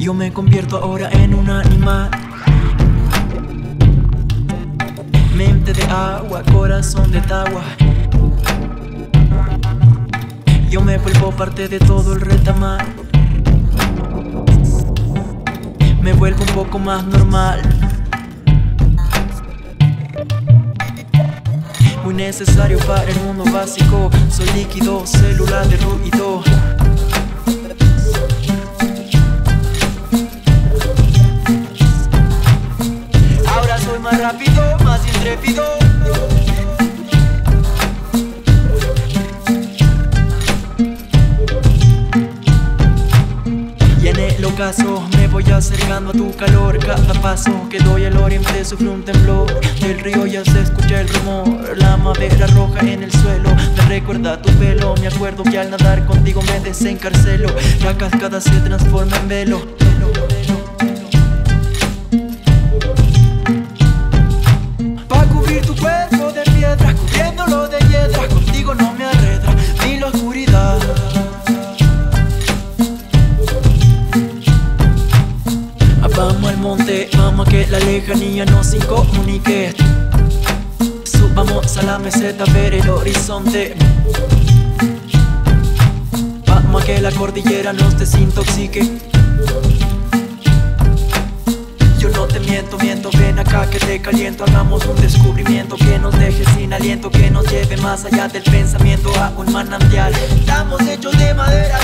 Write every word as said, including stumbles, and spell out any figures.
Yo me convierto ahora en un animal. Mente de agua, corazón de tagua. Yo me vuelvo parte de todo el retamar. Me vuelvo un poco más normal. Muy necesario para el mundo básico. Soy líquido, célula de ruido. Ahora soy más rápido, más intrépido. Y en el ocaso me voy acercando a tu calor. Cada paso que doy al oriente sufre un temblor. Del río ya se escucha el rumor. La madera roja en el suelo me recuerda tu pelo. Me acuerdo que al nadar contigo me desencarcelo. La cascada se transforma en velo. Pa' cubrir tu cuerpo de piedra, cubriéndolo de hiedra. Contigo no me arredra ni la oscuridad. Vamos al monte, vamos a que la lejanía nos incomunique. Subamos a la meseta a ver el horizonte. Vamos a que la cordillera nos desintoxique. Yo no te miento, miento, ven acá que te caliento. Hagamos un descubrimiento que nos deje sin aliento, que nos lleve más allá del pensamiento a un manantial. Estamos hechos de madera.